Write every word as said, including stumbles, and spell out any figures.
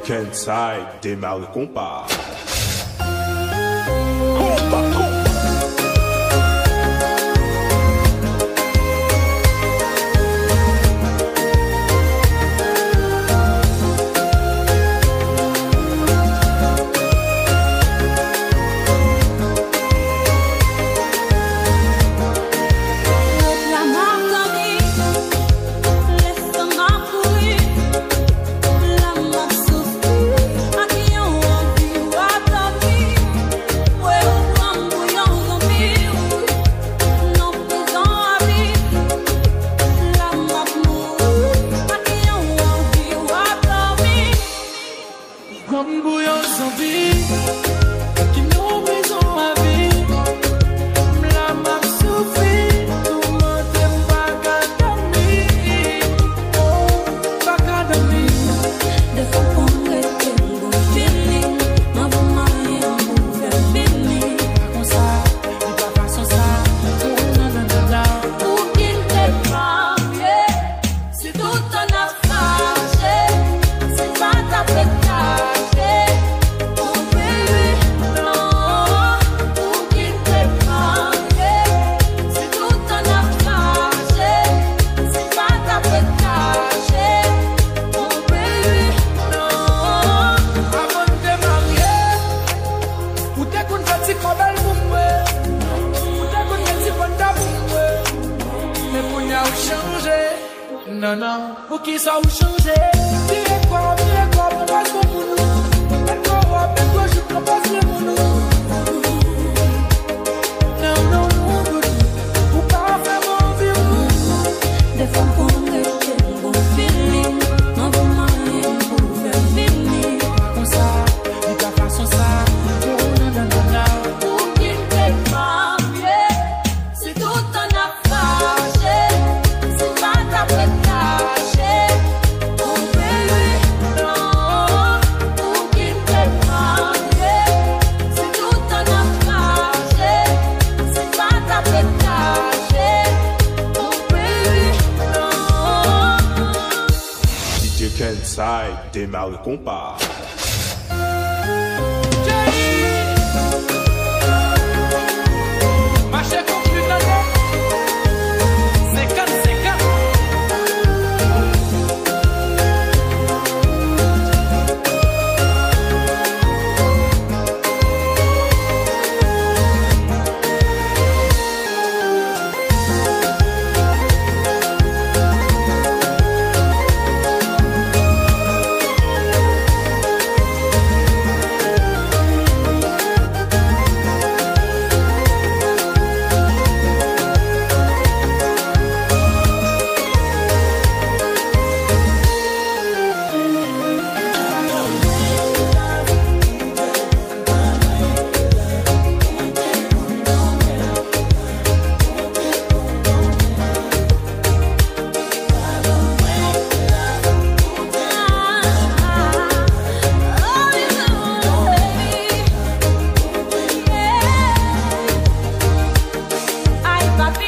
Kensai démarre le compas. Comme bouillon sans vie, qui nous brisons ma vie. La m'a souffri, tout le monde est pas qu'à dormir. Oh, pas qu'à dormir. Des fois qu'on est un bon feeling, ma maman est un mauvais feeling. Comme ça, il va pas sans ça. Oh, non, non, non, non. Pour qu'il t'ait pas bien, si tout en a fâché, c'est pas ta pétale. Non, non, pour qui ça vous changer? Dis quoi, dis quoi, on passe pour nous. Mais quoi, mais quoi, je prends pas ce pour nous. Non, non, non, vous pas faire mon vie. Des fois qu'on est un bon feeling, ma maman est un mauvais feeling. Comme ça, il va pas sans ça. Oh, non, non, non, non. Pour qu'il t'ait pas bien, si tout en a fâché, c'est pas ta pétale. Kensai démarre le compas. Papi